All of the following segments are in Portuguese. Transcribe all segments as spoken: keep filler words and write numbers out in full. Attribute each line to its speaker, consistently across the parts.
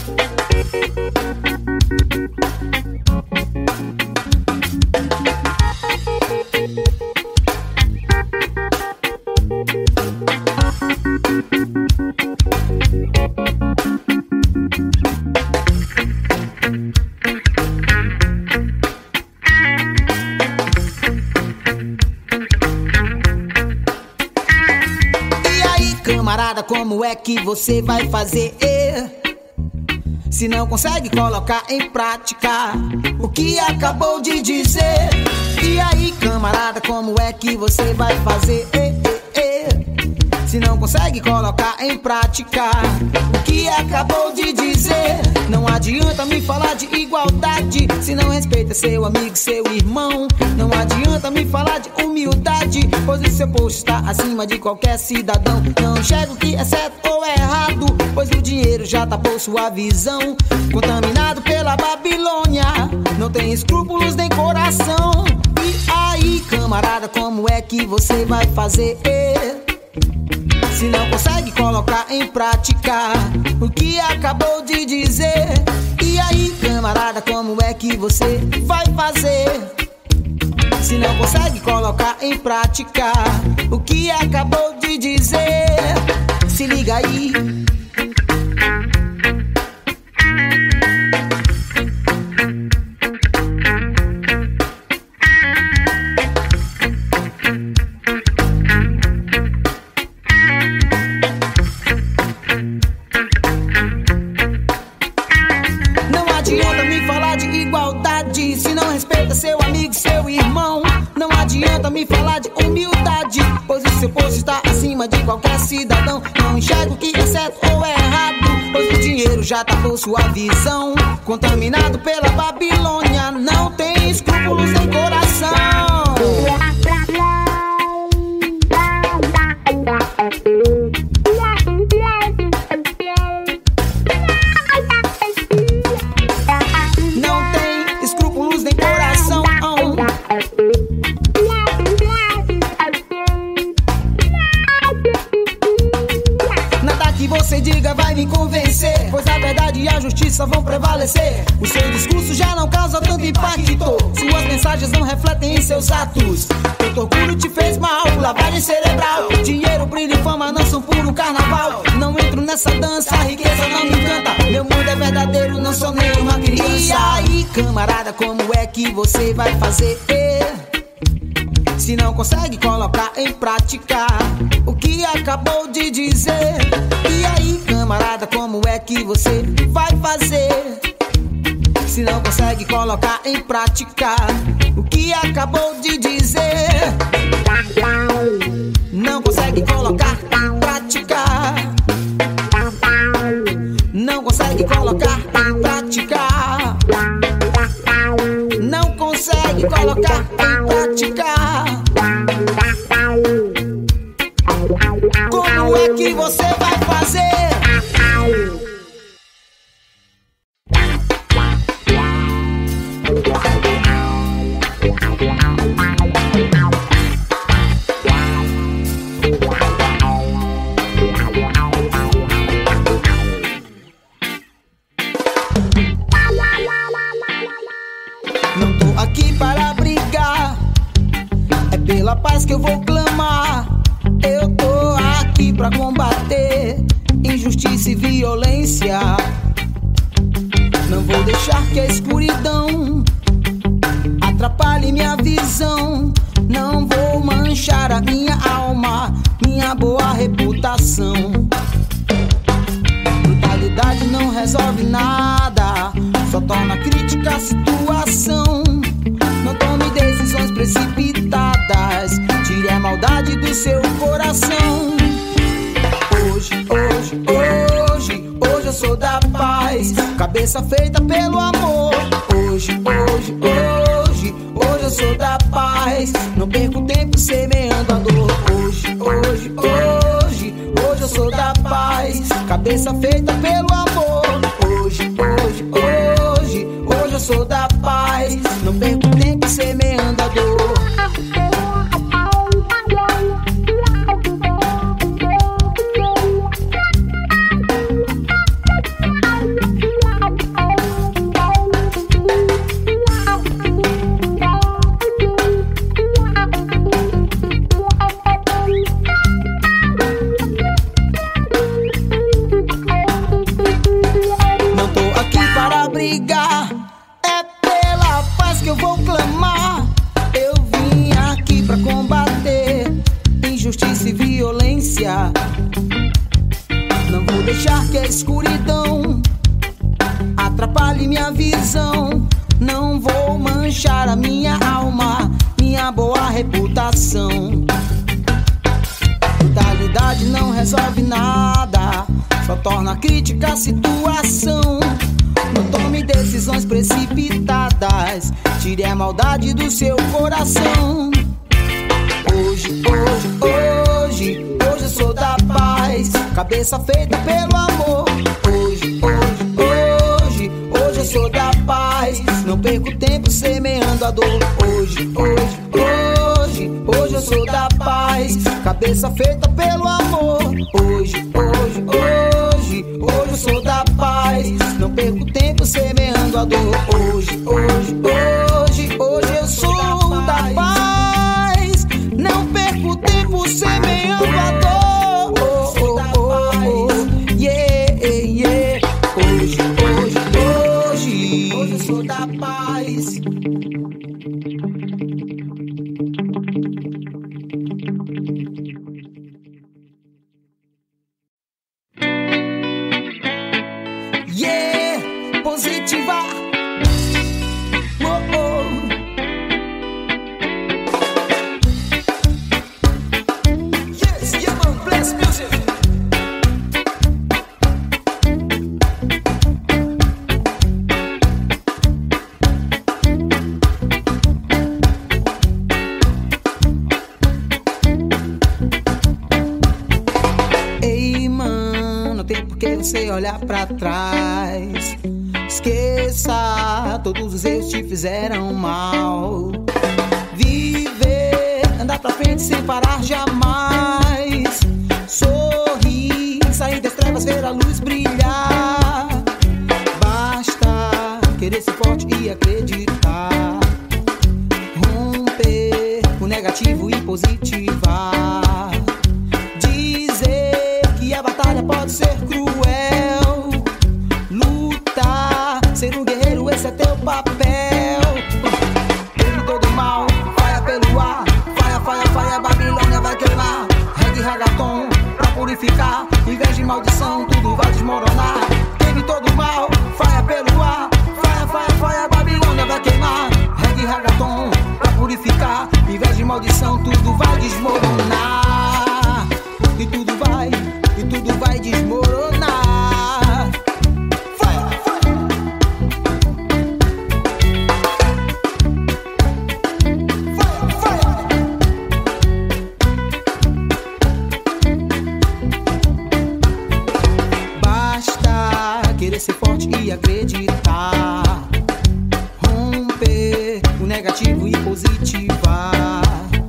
Speaker 1: Como é que você vai fazer se não consegue colocar em prática o que acabou de dizer? E aí, camarada, como é que você vai fazer se não consegue colocar em prática o que acabou de dizer? Não adianta me falar de igualdade se não respeita seu amigo, seu irmão. Não adianta me falar de humildade, pois o seu posto está acima de qualquer cidadão. Não enxerga o que é certo ou é errado, pois o dinheiro já tapou sua visão. Contaminado pela Babilônia, não tem escrúpulos nem coração. E aí, camarada, como é que você vai fazer se não consegue colocar em prática o que acabou de dizer? E aí, camarada, como é que você vai fazer se não consegue colocar em prática o que acabou de dizer? Se liga aí. Se não respeita seu amigo, seu irmão. Não adianta me falar de humildade, pois o seu posto está acima de qualquer cidadão. Não enxerga o que é certo ou é errado, pois o dinheiro já tapou sua visão. Contaminado pela Babilônia, não tem escrúpulos nem coração. Pois a verdade e a justiça vão prevalecer. O seu discurso já não causa tanto impacto, suas mensagens não refletem em seus atos. O torcuro te fez mal, lavagem cerebral. Dinheiro, brilho e fama não são puro carnaval. Não entro nessa dança, a riqueza não me encanta. Meu mundo é verdadeiro, não sou nenhuma criança. E aí, camarada, como é que você vai fazer se não consegue colocar em prática o que acabou de dizer? E aí, camarada, como é que você vai fazer se não consegue colocar em prática o que acabou de dizer? Não consegue colocar em prática, não consegue colocar em prática, não consegue colocar em prática. Como é que você vai fazer? Não tô aqui para brigar, é pela paz que eu vou clamar. Eu tô aqui pra combater injustiça e violência. Não vou deixar que a escuridão atrapalhe minha visão. Não vou manchar a minha alma, minha boa reputação. Brutalidade não resolve nada, só torna crítica a situação. Não tome decisões precipitadas, tire a maldade do seu coração. Hoje, hoje, hoje, hoje eu sou da paz, cabeça feita pelo amor. Hoje, hoje, hoje, hoje eu sou da paz, não perco tempo semeando a dor. Hoje, hoje, hoje, hoje eu sou da paz, cabeça feita pelo amor. Hoje, hoje, hoje, hoje eu sou da paz, não perco tempo semeando a dor. brigar, é pela paz que eu vou clamar. Eu vim aqui pra combater injustiça e violência. Não vou deixar que a escuridão atrapalhe minha visão. Não vou manchar a minha alma, minha boa reputação. Brutalidade não resolve nada, só torna crítica a situação. Não tome decisões precipitadas, tire a maldade do seu coração. Hoje, hoje, hoje, hoje eu sou da paz, cabeça feita pelo amor. Hoje, hoje, hoje, hoje eu sou da paz, não perco tempo semeando a dor. Hoje, hoje, hoje, hoje eu sou da paz, cabeça feita pelo amor. Hoje, hoje, hoje, hoje eu sou da paz, não perco tempo semeando a dor. Hoje, hoje, hoje, hoje eu sou da paz, não perco tempo semeando a dor. Oh, oh, oh, oh, yeah, yeah. Hoje, hoje, hoje, hoje eu sou da paz. Yeah, positiva. Oh, oh. Yes, yeah, man, bless music. Ei, mano, não tem por que você olhar pra trás. Esqueça, todos os erros te fizeram mal. Viver, andar pra frente sem parar jamais. Sorrir, sair das trevas, ver a luz brilhar. Basta querer ser forte e acreditar. Romper o negativo e positivar. Dizer que a batalha pode ser cruel. Lutar, ser um guerreiro, esse é teu papel. Ele todo mal, faia pelo ar. Faia, faia, faia, Babilônia vai queimar. Reggae, ragaton, pra purificar. Em vez de maldição, tudo vai desmoronar. Ele todo mal, faia pelo ar. Faia, faia, faia, Babilônia vai queimar. Reggae, ragaton, pra purificar. Em vez de maldição, tudo vai desmoronar. E tudo vai, e tudo vai desmoronar. Querer ser forte e acreditar. Romper o negativo e positivar.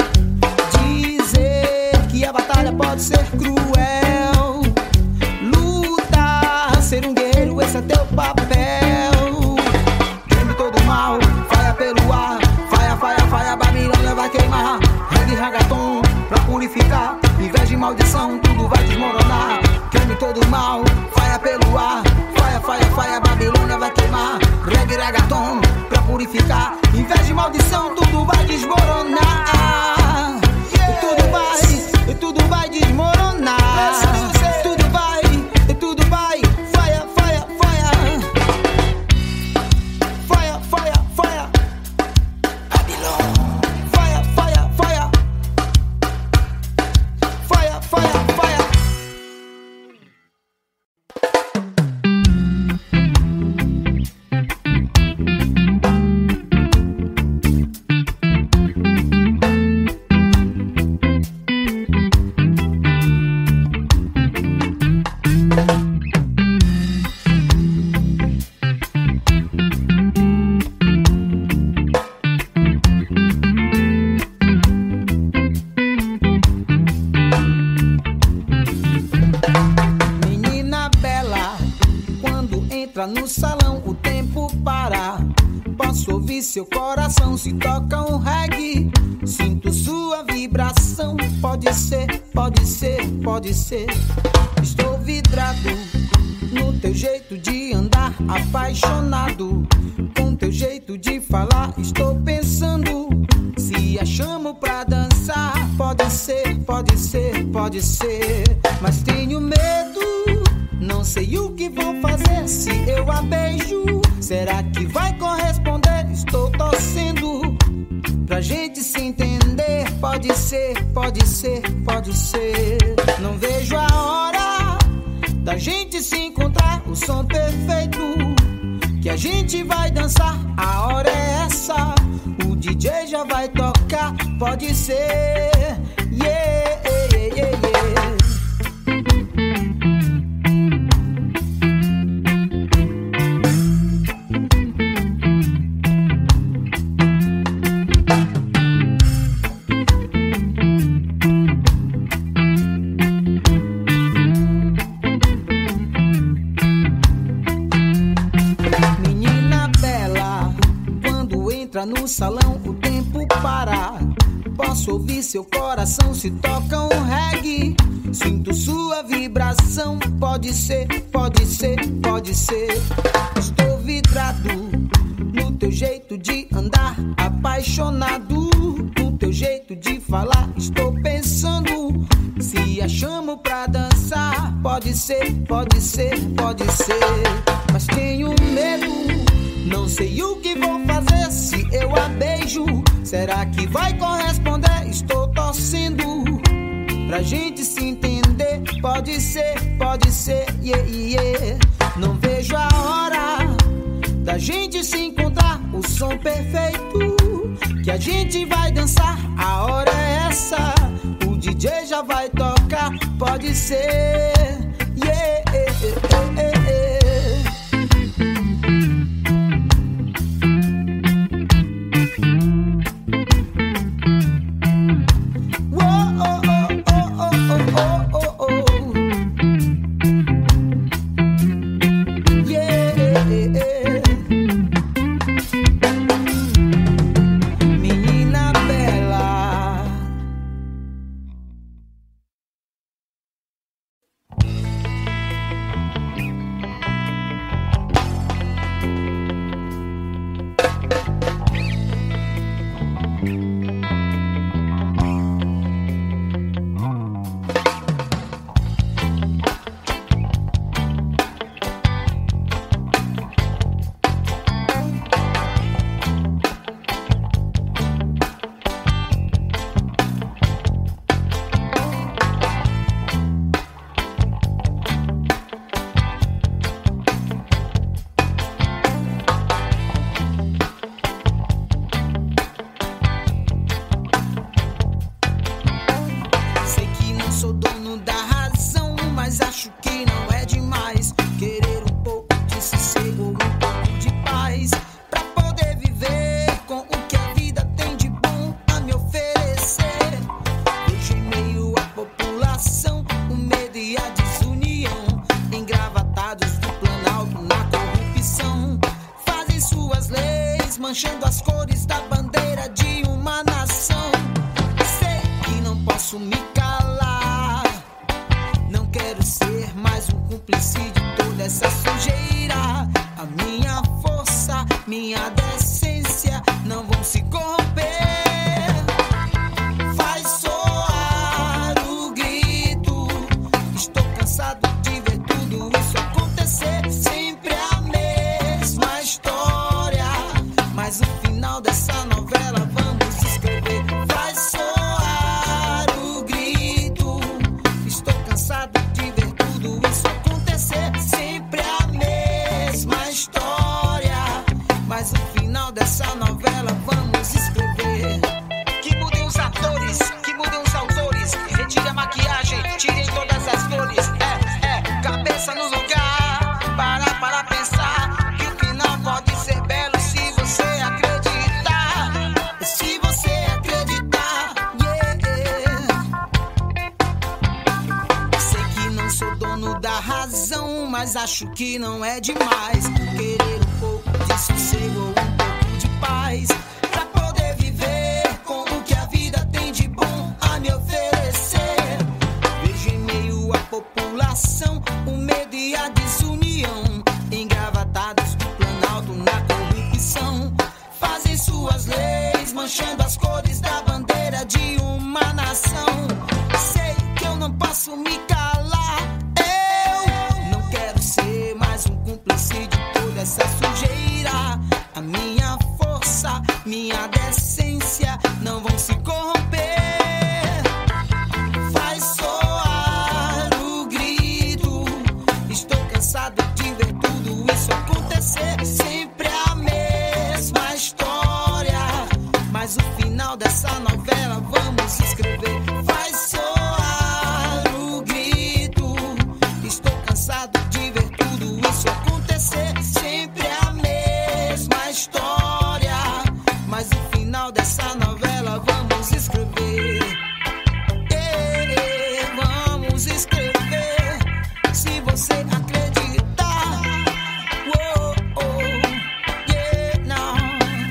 Speaker 1: Dizer que a batalha pode ser cruel. Lutar, ser um guerreiro, esse é teu papel. Queime todo mal, faia pelo ar. Faia, faia, faia, Babilônia vai queimar. Reggae, ragaton, pra purificar. Em vez de maldição, tudo vai desmoronar. Queime todo mal, faia pelo ar. Faia, faia, faia, Babilônia vai queimar. Reggae, ragaton, pra purificar. Em vez de maldição, tudo vai desmoronar. E tudo vai, e tudo vai desmoronar. Tudo vai, e tudo vai. Faia, faia, faia. Faia, faia, faia. Babilônia. Faia, faia, faia. Faia, faia, faia. No salão o tempo para. Posso ouvir seu coração se toca um reggae. Sinto sua vibração. Pode ser, pode ser, pode ser. Estou vidrado no teu jeito de andar apaixonado, com teu jeito de falar estou pensando. Se a chamo pra dançar, pode ser, pode ser, pode ser, mas tenho medo, não sei o que vou fazer se eu a beijo. Será que vai corresponder? Estou torcendo pra gente se entender. Pode ser, pode ser, pode ser. Não vejo a hora da gente se encontrar, o som perfeito que a gente vai dançar. A hora é essa, o D J já vai tocar. Pode ser, yeah, yeah, yeah, yeah. No salão o tempo para, posso ouvir seu coração se toca um reggae, sinto sua vibração. Pode ser, pode ser, pode ser. Estou vidrado no teu jeito de andar apaixonado, no teu jeito de falar estou pensando. Se a chamo pra dançar, pode ser, pode ser, pode ser, mas tenho medo, não sei o que vou fazer se eu a beijo. Será que vai corresponder? Estou torcendo pra gente se entender. Pode ser, pode ser, yeah, yeah. Não vejo a hora da gente se encontrar, o som perfeito que a gente vai dançar. A hora é essa, o D J já vai tocar. Pode ser, yeah, yeah, yeah, yeah.
Speaker 2: Manchando as cores da bandeira de uma nação. Sei que não posso me calar, não quero ser mais um cúmplice de toda essa sujeira. A minha força, minha decência não vão se corromper. Faz soar o grito, estou cansado de ver tudo isso acontecer. Sempre a mesma história, mas o final dessa novela vamos escrever. Faz soar o grito, estou cansado de ver tudo isso acontecer. Sempre a mesma história, mas o final dessa novela vamos escrever. Que mudem os atores, que mudem os autores, retire a maquiagem, tirem todas as flores. É, é, cabeça no lugar, para para pensar que o final pode ser belo se você acreditar. Se você acreditar, yeah. Sei que não sou dono da razão, mas acho que não é demais querer um pouco de sossego ou um pouco de paz, pra poder viver com o que a vida tem de bom a me oferecer. Vejo em meio à população
Speaker 1: o medo e a desunião, engravatados do Planalto na corrupção, fazem suas leis, manchando as cores da bandeira de uma nação. Sei que eu não posso me calar, eu não quero ser mais um cúmplice de toda essa sujeira. A minha força, minha decência não vão se corromper. Faz soar o grito, estou cansado de ver tudo isso acontecer. Sempre a mesma história, mas o final dessa novela vamos escrever. Faz soar o grito, estou cansado de ver tudo isso acontecer. Sempre a mesma história, mas o final dessa novela vamos escrever. Yeah, vamos escrever. Se você acreditar, oh, oh, yeah, não.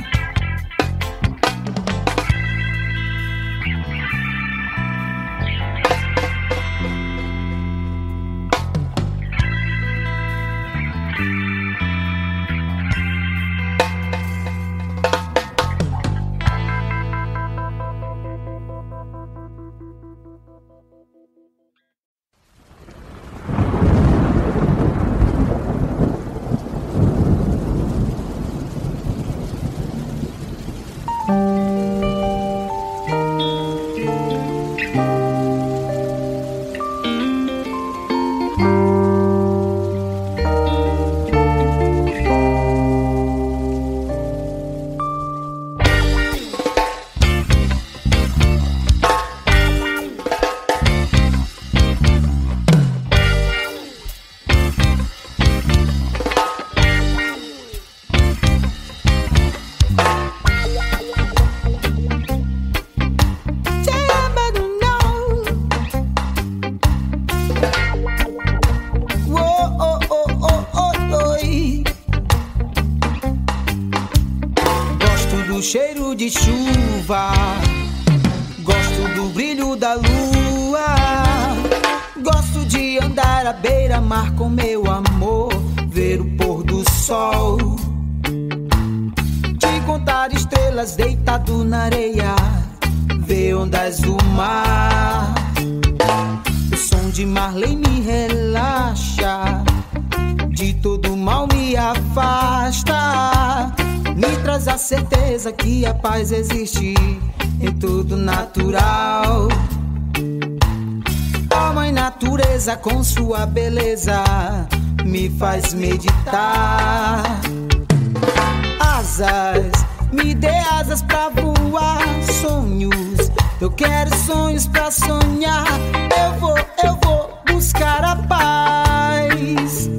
Speaker 1: Cheiro de chuva, gosto do brilho da lua, gosto de andar à beira-mar com meu amor, ver o pôr do sol, de contar estrelas deitado na areia, ver ondas do mar. O som de Marley me relaxa, de todo mal me afasta, me traz a certeza que a paz existe em tudo natural. Ó mãe natureza com sua beleza me faz meditar. Asas, me dê asas pra voar. Sonhos, eu quero sonhos pra sonhar. Eu vou, eu vou buscar a paz.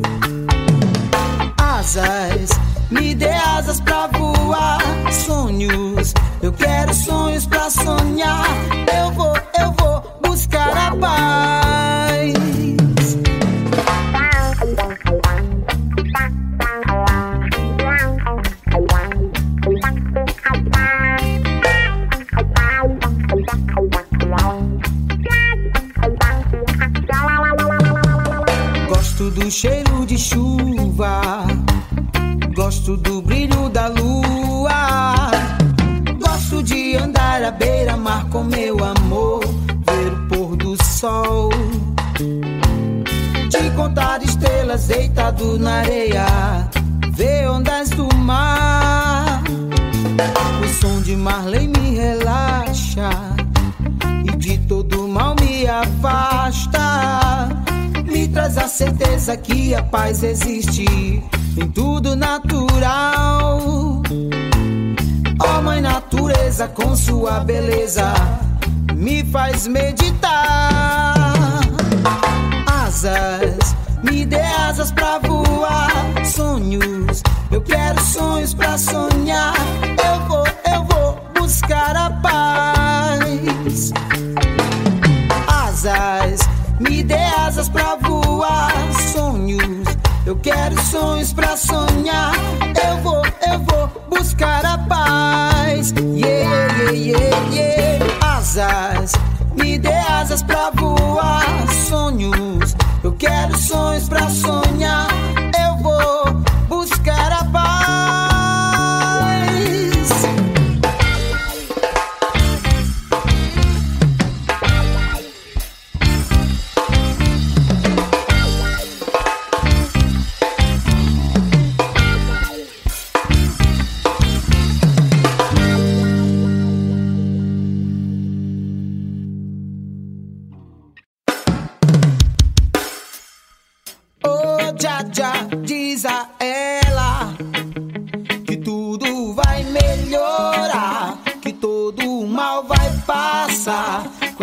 Speaker 1: Asas, me dê asas pra voar. Sonhos, eu quero sonhos pra sonhar. Eu vou, eu vou buscar a paz. Gosto do cheiro de chuva, gosto do brilho da lua, gosto de andar à beira-mar com meu amor, ver o pôr do sol, de contar estrelas deitado na areia, ver ondas do mar. O som de Marley me relaxa e de todo mal me afasta, me traz a certeza que a paz existe em tudo natural. Ó mãe natureza com sua beleza me faz meditar. Asas, me dê asas pra voar. Sonhos, eu quero sonhos pra sonhar. Eu vou, eu vou buscar a paz. Asas, me dê asas pra voar. Sonhos, eu quero sonhos pra sonhar. Eu vou, eu vou buscar a paz. Yeah, yeah, yeah, yeah. Asas, me dê asas pra voar. Sonhos, eu quero sonhos pra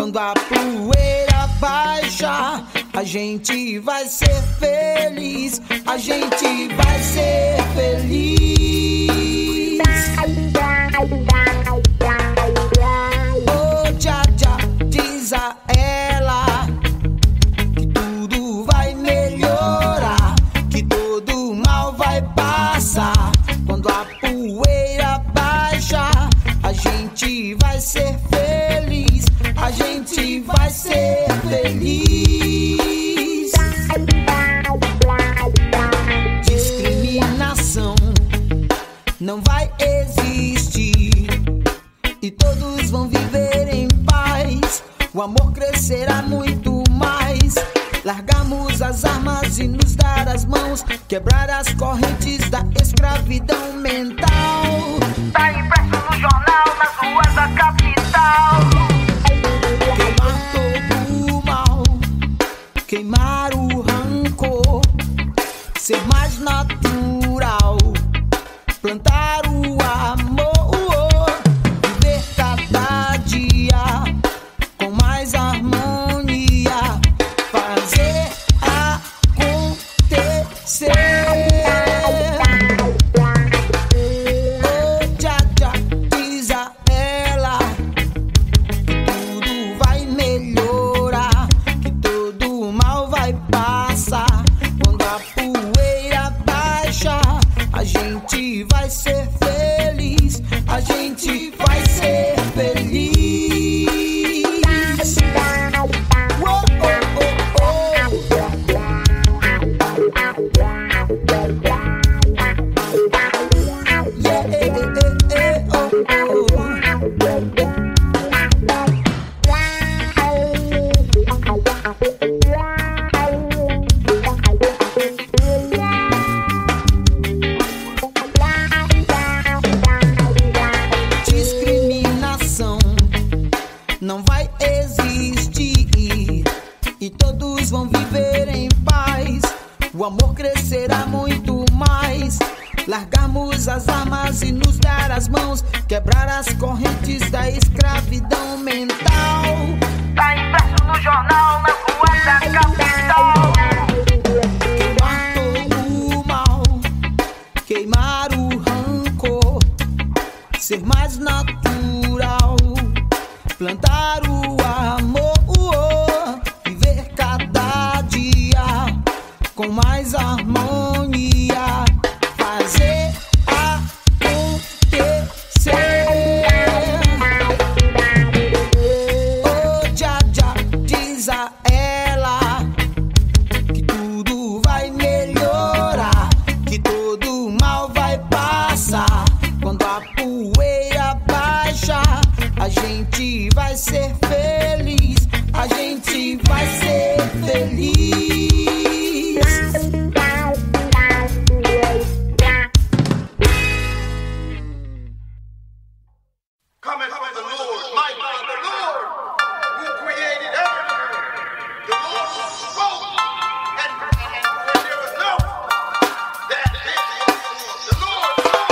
Speaker 1: Quando a poeira baixa, a gente vai ser feliz, a gente vai ser feliz. Oh, já, já, diz a ela que tudo vai melhorar, que todo mal vai passar. Quando a poeira baixa, a gente vai ser feliz, a gente vai ser feliz. Discriminação não vai existir e todos vão viver em paz. O amor crescerá muito mais. Largamos as armas e nos dar as mãos, quebrar as correntes da escravidão mental.
Speaker 3: Tá impresso no jornal, nas ruas da capital.
Speaker 1: Queimar todo o mal, queimar o rancor, ser mais natural, plantar o amor, viver cada dia com mais harmonia, fazer acontecer. Oh, já, já, diz a ela que tudo vai melhorar, que todo mal vai passar. Quando a poeira baixa, a gente vai ser feliz, a gente vai ser feliz. Oh, oh, oh, oh. Yeah, eh, eh, eh, oh, oh. Discriminação não vai existir e todos vão viver em paz. O amor crescerá muito mais. Largarmos as armas e nos dar as mãos, quebrar as correntes da escravidão mental.
Speaker 3: Tá impresso no jornal, nas ruas da capital.
Speaker 1: Queimar todo o mal, queimar o rancor, ser mais natural, plantar o amor, viver cada dia com mais harmonia, fazer acontecer. Oh, já, já, diz a ela que tudo vai melhorar, que todo mal vai passar. Quando a poeira baixa, a gente vai ser feliz, a gente vai ser feliz.
Speaker 4: Coming from the Lord, my God, the Lord who created everything. The Lord who spoke, and, and when there was no, that is the Lord.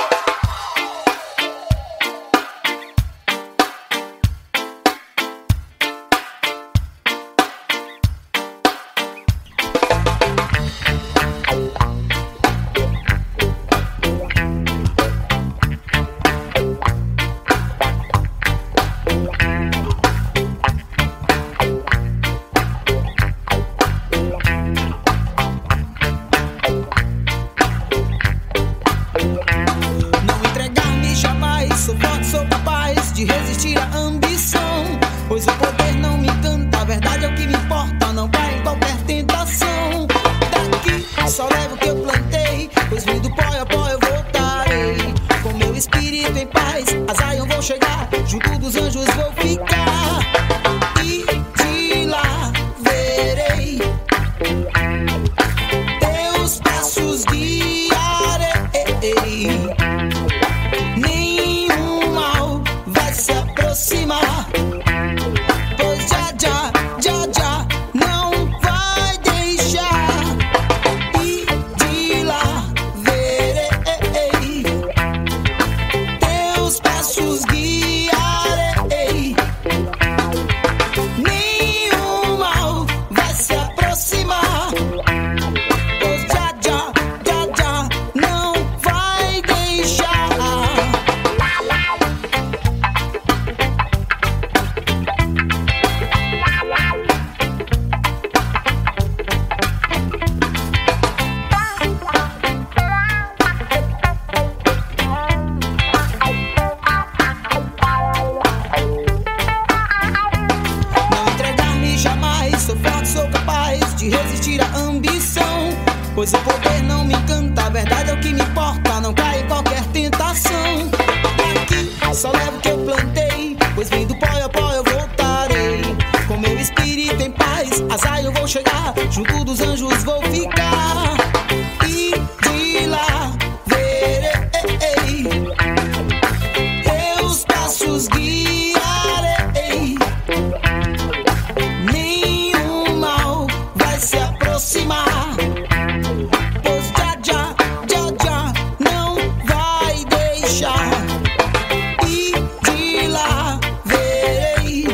Speaker 1: Não entregar-me jamais, sou forte, sou capaz de resistir à ambição, pois o poder não me encanta, a verdade é o que me importa, não vai em qualquer tentação. Daqui só levo o que eu plantei, pois vim do pó e ao pó eu voltarei. Com meu espírito em paz, a Zion vou chegar, junto dos anjos vou ficar, e de lá verei teus passos guiarei. Nenhum mal vai se aproximar, pois já, já, já, já não vai deixar, e de lá verei teus passos guiarei. junto dos anjos vou ficar e de lá verei, teus passos guiarei, nenhum mal vai se aproximar, pois já, já, já, já não vai deixar. E de lá verei,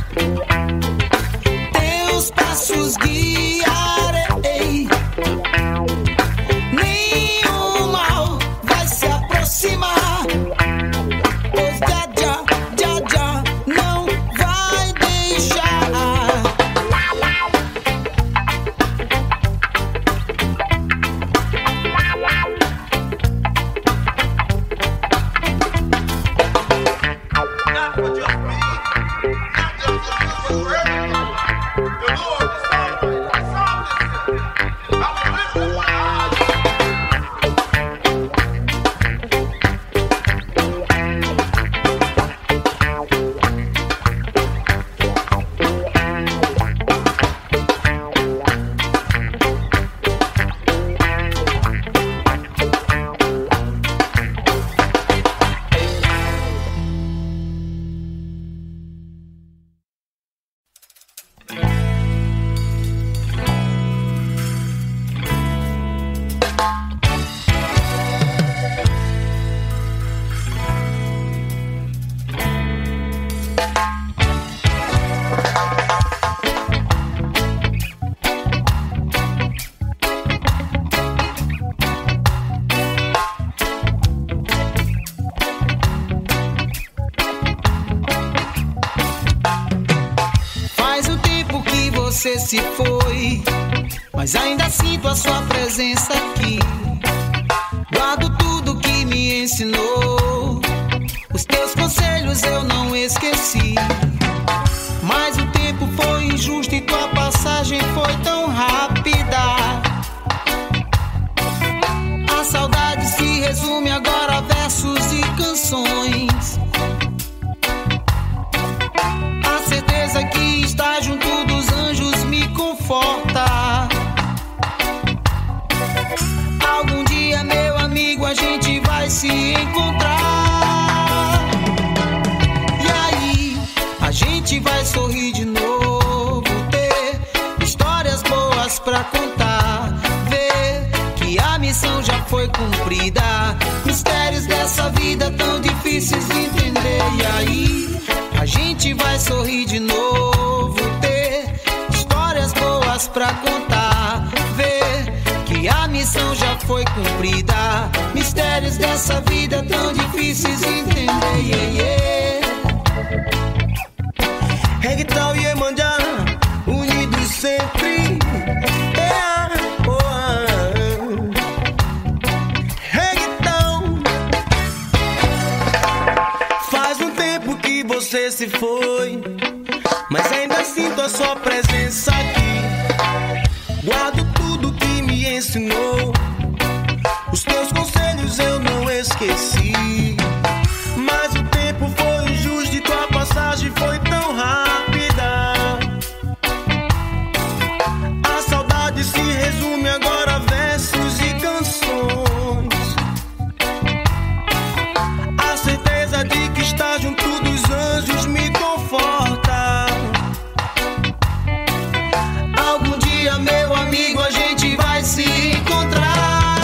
Speaker 1: teus passos guiarei, nenhum mal vai se aproximar, pois já, já, já, já não vai deixar.
Speaker 4: Not for just me, not just for you, but for everyone. The Lord decided to solve this sin. I was lifting my eyes. Faz um tempo que você se foi, mas ainda sinto a sua presença aqui. Guardo tudo que me ensinou, os teus conselhos eu não esqueci. Mas o tempo foi injusto e tua passagem foi tão rápida. A saudade se resume agora a versos e canções. A certeza que está junto dos anjos me conforta. Algum dia, meu amigo, a gente vai se encontrar. E aí, a gente vai sorrir de novo, ter histórias boas pra contar, ver que a missão já foi cumprida. Mistérios dessa vida tão difíceis de entender. E aí, a gente vai sorrir de novo, ter histórias boas pra contar, ver que a missão já foi cumprida. Mistérios dessa vida tão difíceis de entender. Yeah, yeah.
Speaker 5: Reggaeton e Iemanjá, unidos sempre. Yeah, oh, ah. Reggaeton. Faz um tempo que você se foi, mas ainda sinto a sua presença aqui. Guardo tudo que me ensinou, os teus conselhos eu não esqueci. Mas o tempo foi injusto e tua passagem foi tão rápida. A saudade se resume agora a versos e canções. A certeza de que está junto dos anjos me conforta. Algum dia, meu amigo, a gente vai se encontrar.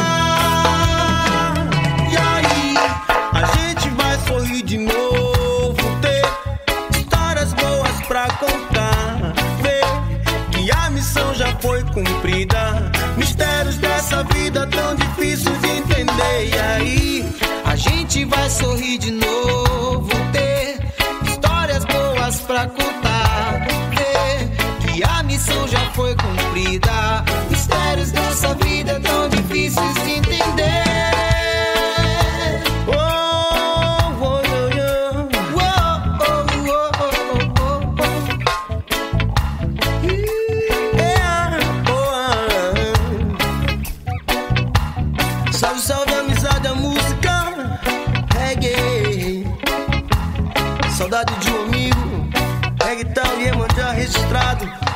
Speaker 5: E aí, a gente vai sorrir de novo, ter histórias boas pra contar, ver que a missão já foi cumprida. Mistérios dessa vida tão difíceis de entender. E aí,
Speaker 1: A gente vai sorrir de novo, ter histórias boas pra contar, ver que a missão já foi cumprida. Mistérios dessa vida tão difíceis de entender.
Speaker 5: oh, oh, oh, oh.
Speaker 1: Uou, oh, oh, oh, oh, oh.
Speaker 5: Yeah, oh, ah. Salve, salve, amizade, a música reggae. Saudade de um amigo, Reggaeton e Iemanjá registrado.